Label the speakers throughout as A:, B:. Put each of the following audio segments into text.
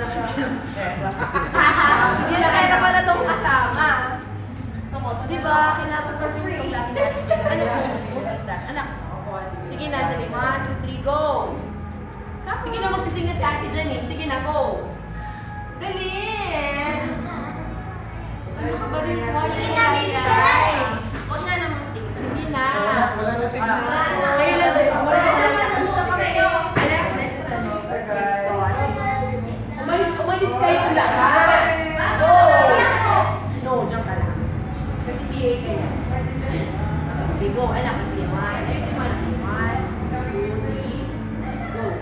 A: Hindi na kaya pala itong kasama. Diba? Kailangan pa rin yung laki natin dyan. Ano po? Anak. Sige na, dali. 1, 2, 3, go! Sige na, magsising na si Ate Janine. Sige na, go! Dali! Ano ka ba din sa watch? Sige na, baby ko! Huwag nga naman tingin. Sige na.
B: Wala na tingin.
A: Kayo lang doon. Gusto ko kayo. Anak, this is ano. Umalis kayo lahat. Go! No, jump ka lang. Kasi PA kayo. Sige, go. Anak, sige. 1. Ayusin mo, anak. 1, 2, 3, go.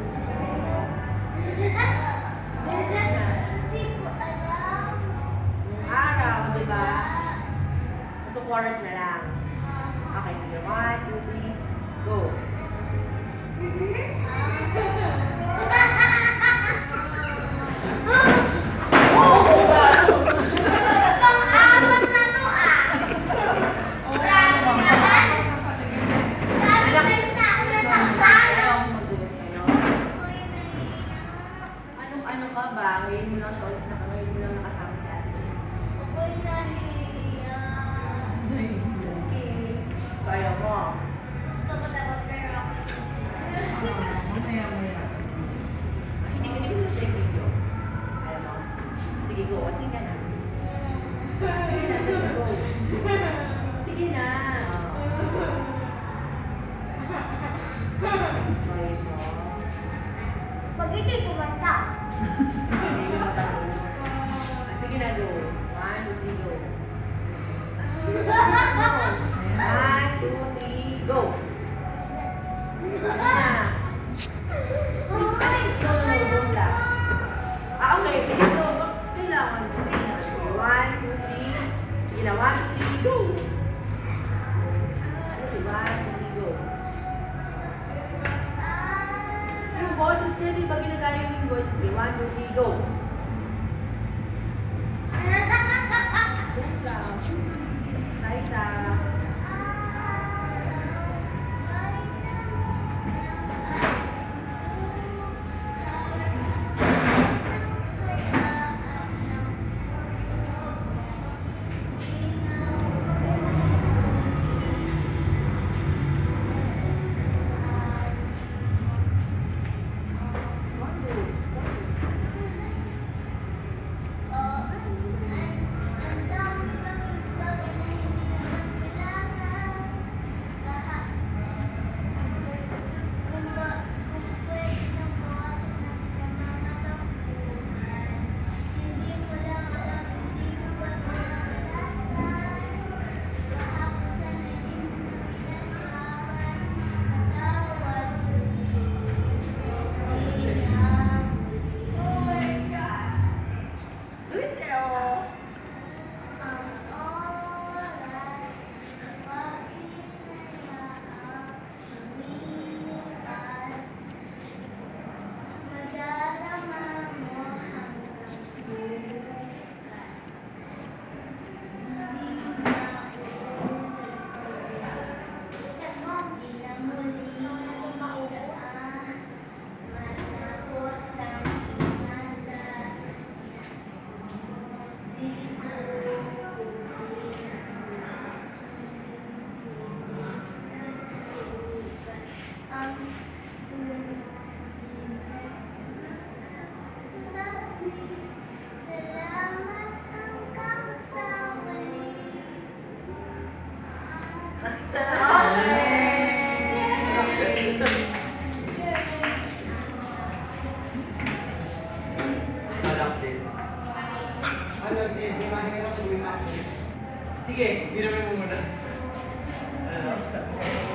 A: Araw, di ba? Gusto chorus na lang. Okay, sige. 1, 2, 3, go. Ano ka ba? Ngayon mo lang siya ulit ngayon mo lang nakasama si Ate Jane.
C: Ako'y nahiya.
A: Okay. So, ayaw mo.
C: Gusto ko dapat pero ako.
A: Hindi mo na siya yung video. Ayaw mo. Sige, go. Sing ka na. Sige na, go. Sige na. Okay, so.
C: Pag ito'y kumanta.
A: Sige na, go. 1, 2, 3, go. 1, 2, 3, go. Sige na. Please, go na, go na. Okay. Ito, kailangan ko. 1, 2, 3. Sige na, 1, 2, 3, go. 1, 2, 3, go. Yung boses niya, di ba ginagaya yung boses niya? 1, 2, 3, go. Liza.
B: Sige, ginawa mo muna.